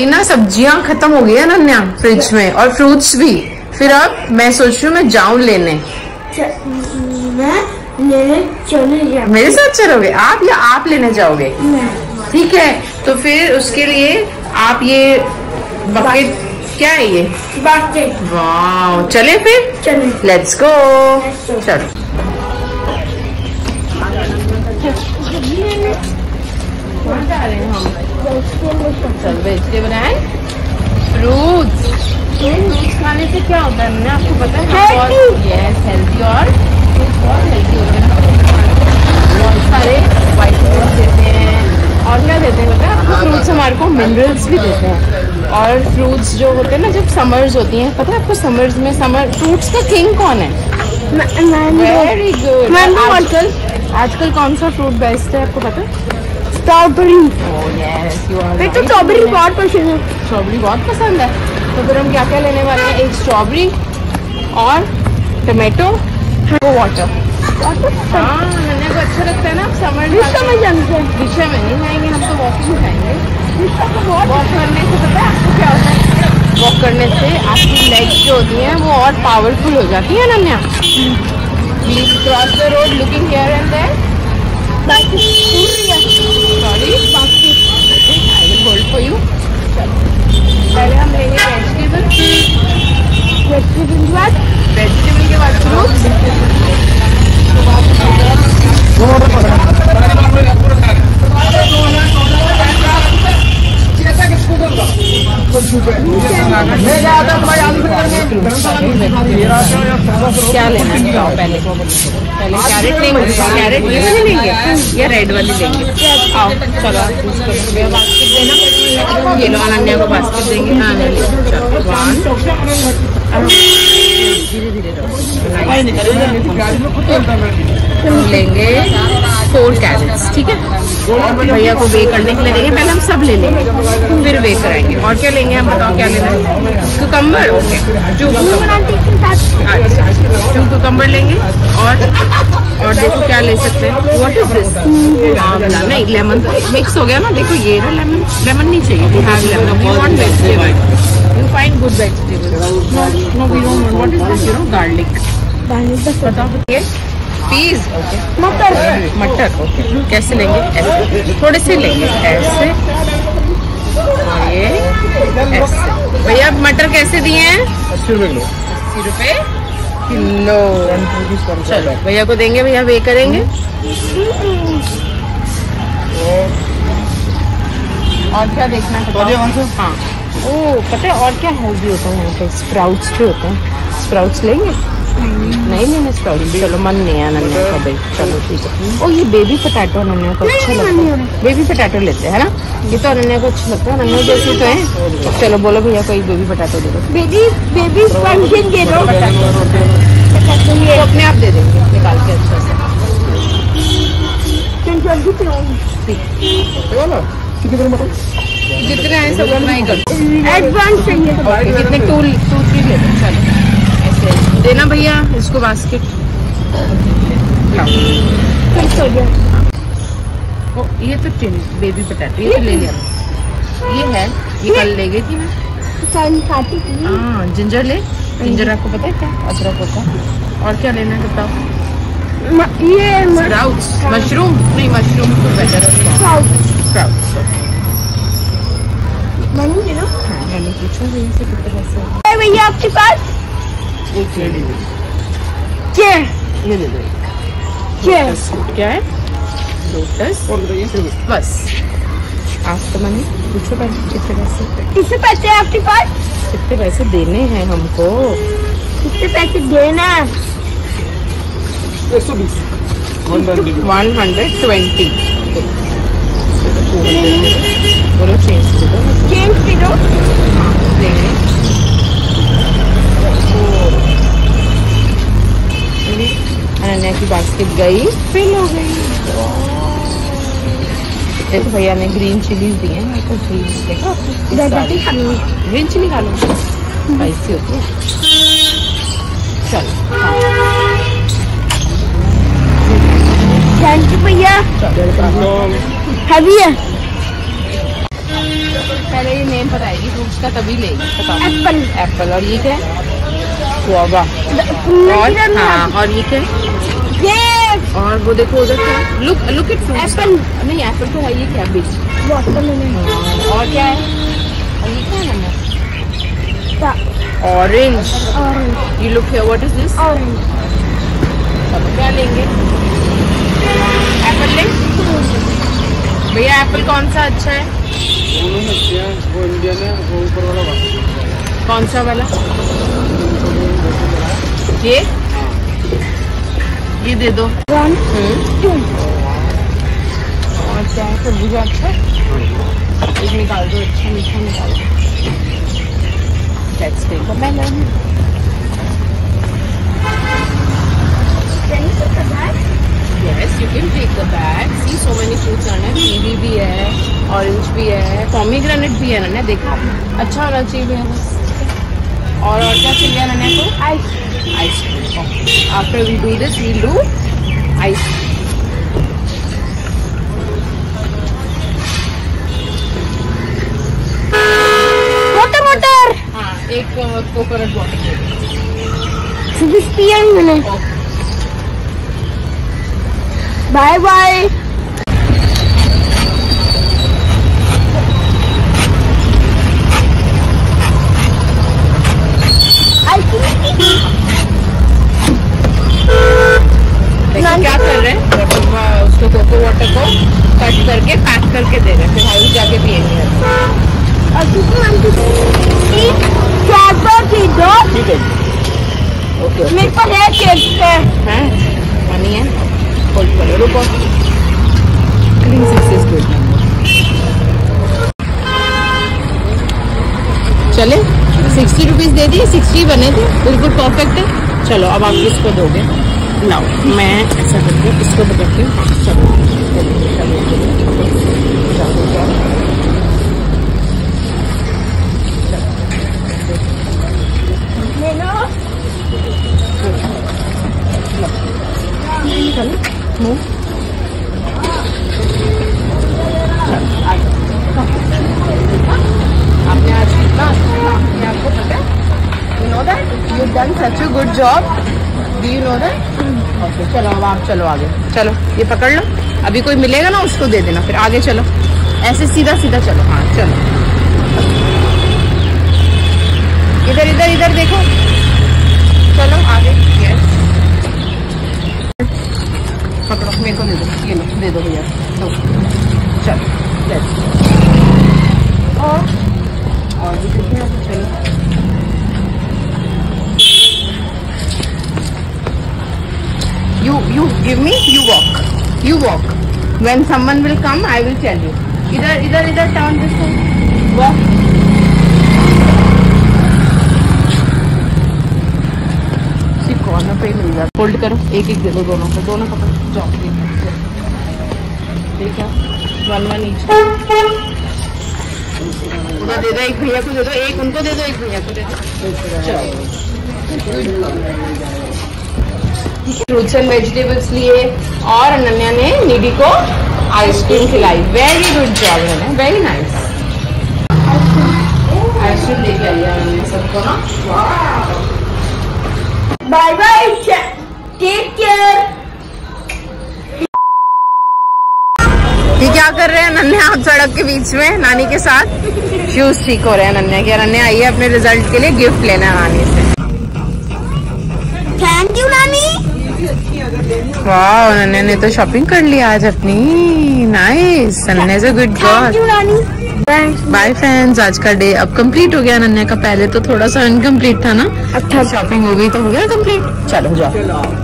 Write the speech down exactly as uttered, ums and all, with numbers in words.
मेरी ना सब्जियां खत्म हो गई है अनन्या फ्रिज में, और फ्रूट्स भी। फिर अब मैं सोच रही हूँ मैं जाऊं लेने। मैं लेने चले मेरे साथ चलोगे आप या आप लेने जाओगे? ठीक है, तो फिर उसके लिए आप ये बकेट, क्या है ये? बास्केट। वाह, चले फिर, चले, लेट्स गो। चलो कहाँ जा रहे हैं हम? चल वेजिटेबल एंड फ्रूट्स। फ्रूट्स खाने से क्या होता है ना, आपको पता है? बहुत यस हेल्दी, और बहुत हेल्दी होते हैं, बहुत सारे वाइटमिन देते हैं। और क्या देते हैं पता है आपको? फ्रूट्स हमारे को मिनरल्स भी देते हैं। और फ्रूट्स जो होते हैं ना, जब समर्स होती हैं, पता है आपको समर्स में समर फ्रूट्स का किंग कौन है? Very good. आजकल आजकल कौन सा फ्रूट बेस्ट है आपको पता है? स्ट्रॉबेरी। फिर तो स्ट्रॉबेरी बहुत पसंद है। स्ट्रॉबेरी बहुत पसंद है, तो फिर हम क्या क्या लेने वाले हैं? एक स्ट्रॉबेरी और टमाटो, वो वाटर। हाँ, नन्हे को अच्छा लगता है ना समर में। रिक्शा में जानते हैं? रिक्शा में नहीं खाएंगे हम, तो वॉकिंग खाएंगे। वॉक करने से पता है आपको क्या होता है? वॉक करने से आपकी लेग्स जो होती हैं वो और पावरफुल हो जाती है नन्या। Please cross the road looking here and there. Sorry, I will hold for you. पहले हम लेंगे वेजिटेबल, वेजिटेबल के बाद वेजिटेबल के बाद फ्रूट्स। क्या लेना है बताओ? पहले पहले कैरेट लेंगे। कैरेट ये वाली लेंगे या रेड वाली लेंगे? आओ चलो, बास्केट देना। ये लो, अनन्या को बास्केट देंगे। हाँ ले लो, चलो वन। धीरे धीरे हम लेंगे फोर कैरेट्स, ठीक है? भैया को वे करने के लिए देंगे। पहले हम सब ले लेंगे, फिर वे कराएंगे। और क्या लेंगे हम बताओ? क्या लेना है? Cucumber, okay, two two cucumber लेंगे। और और देखो क्या ले सकते हैं? What is this? आंवला नहीं, लेमन मिक्स हो गया ना। देखो ये ना, लेमन लेमन नहीं चाहिए। We have lemon, we want vegetable, you find good vegetables. No no we don't want. What is this? You know garlic. बताओ ये पीस, ओके, मटर। मटर, ओके। कैसे लेंगे? ऐसे थोड़े से लेंगे, ऐसे, और ये ऐसे। भैया मटर कैसे दिए हैं? अस्सी रुपए किलो। अस्सी रुपए किलो। चलो भैया को देंगे, भैया वे करेंगे। और क्या देखना है? हाँ, ओ पता है और क्या हेल्दी होता है यहाँ पे? स्प्राउट्स भी होते हैं। स्प्राउट्स लेंगे? नहीं लेने स्प्राउट्स, चलो मन नहीं है अनन्या का भाई। चलो ठीक है। ओ ये बेबी पोटैटो अनन्या को अच्छा लगता है। बेबी पोटैटो लेते हैं ना, ये तो अनन्या को अच्छा लगता है। अनन्या जैसे तो है। चलो बोलो भैया कोई बेबी पोटैटो दे दो। बेबी बेबी स्पंजन दे दो। ये अपने आप दे देंगे निकाल के अच्छा से। जितने हैं सब उतना ही कर। एडवांस चाहिए तो कितने? टू टू थ्री ले दो। चलो ऐसे देना भैया इसको बास्केट। ओ ये तो टिन बेबी पोटैटो, ये तो ले लिया। ये है, ये कल ले गई थी मैं। हाँ जिंजर ले। जिंजर आपको पता है क्या? अदरक होता है। और क्या लेना है बताओ? ये स्प्राउट्स, मशरूम नहीं, मशरूम तो बेटर है। स्प्राउट्स मनी दे दो। मैंने पूछा भैया से कितने पैसे है भैया आपके पास? एक ले लीजिए। क्या ये दे दो। क्या क्या है? लोटस बस। आज तो मैंने पूछो पैसे कितने पैसे? कितने पैसे हैं आपके पास? कितने पैसे देने हैं हमको? कितने पैसे देना? One hundred twenty. बोलो चेंज दे दो। चेंज दे दो। हाँ देंगे। अनन्या की बास्केट गई, फिल हो गई। देखो भैया ने ग्रीन चिलीज दी है मेरे को। ग्रीन देखो, ग्रीन चिली खा लो, स्पाइसी होती है। चलो थैंक यू भैया। हैवी है। पहले ये नेम बताएगी फ्रूट्स का तभी लेगी। एप्पल। एप्पल। और ये क्या है? गुआवा। और हाँ, और ये क्या है? ये और वो देखो उधर क्या, look look it fruits. Apple नहीं, एप्पल तो है। ये क्या बीच? वाटरमेलन। और क्या है? और ये क्या है ना? Orange. Orange. You look here, what is this? Orange. अब क्या लेंगे? एप्पल लेंगे भैया। एप्पल कौन सा अच्छा है? वो इंडियन है, वो ऊपर वाला बात। कौन सा वाला? ये ये दे दो। One two. और क्या है? तरबूजा अच्छा है? एक निकाल दो, अच्छा मीठा निकाल दो। Let's take a melon. Can you take the bag? Yes, you can take the bag. See, so many fruits are there. Kiwi भी है, ऑरेंज भी है, पोमीग्रेनेट भी है ना। देखो अच्छा होना चाहिए भैया बस। और और क्या चाहिए ना को? Ice. Ice cream. After we do this, we do ice. Motor motor. हाँ, एक कोकोनट वाटर दे दो। सुबह पिया ही मैंने। Bye bye. देखो क्या कर रहे हैं, उसको कोको वाटर को कट करके पैक करके दे रहे हैं, फिर हाउस जाके पियेंगे। और की दो। ठीक है, ओके। मेरे पास है केक है। हैं? पानी है? होल्ड करो, रुको। Clean success good. चले सिक्सटी रुपीज दे दिए, सिक्सटी बने थे, बिल्कुल परफेक्ट है। चलो अब आप किसको दोगे? लाओ, मैं ऐसा करके इसको पकड़ती हूँ। चलो चलो चलो आपने आज कितना आपने आपको पता है? You know that? You've done such a good job. Do you know that? Okay, चलो अब आप चलो आगे। चलो ये पकड़ लो, अभी कोई मिलेगा ना उसको दे देना, फिर आगे चलो। ऐसे सीधा सीधा चलो। हाँ चलो, इधर इधर इधर देखो। चलो आगे। यस, पकड़ो, मेरे को दे दो। ये लो, दे दो भैया, दो। चलो यस। और और भी कितने हैं? चलो you you give me, you walk, you walk. When someone will come, I will tell you. इधर इधर इधर turn this way, walk. इसी कॉर्नर पे ही मिल जाता। होल्ड करो, एक एक दे दो दोनों को, दोनों पकड़ो, जाओ। ठीक है, वन वन ईच। उधर दे दो, एक भैया को दे दो, एक उनको दे दो, एक भैया को दे दो। चलो फ्रूट्स एंड वेजिटेबल्स लिए और अनन्या ने निधि को आइसक्रीम खिलाई। वेरी गुड जॉब है, वेरी नाइस। आइसक्रीम लेके आई अनन्या सबको ना। Bye bye, take care. ये क्या कर रहे हैं अनन्या आप सड़क के बीच में नानी के साथ? शूज ठीक हो रहे हैं अनन्या के। अनन्या आई है अपने रिजल्ट के लिए गिफ्ट लेना नानी से। थैंक यू नानी। वाह, अनन्या ने तो शॉपिंग कर ली आज अपनी। Nice, Ananya is a good girl. Thank you नानी। बाय फ्रेंड्स, आज का डे अब कंप्लीट हो गया अनन्या का। पहले तो थोड़ा सा इनकम्प्लीट था ना। अच्छा, शॉपिंग हो गई तो हो गया कंप्लीट। चलो जाओ।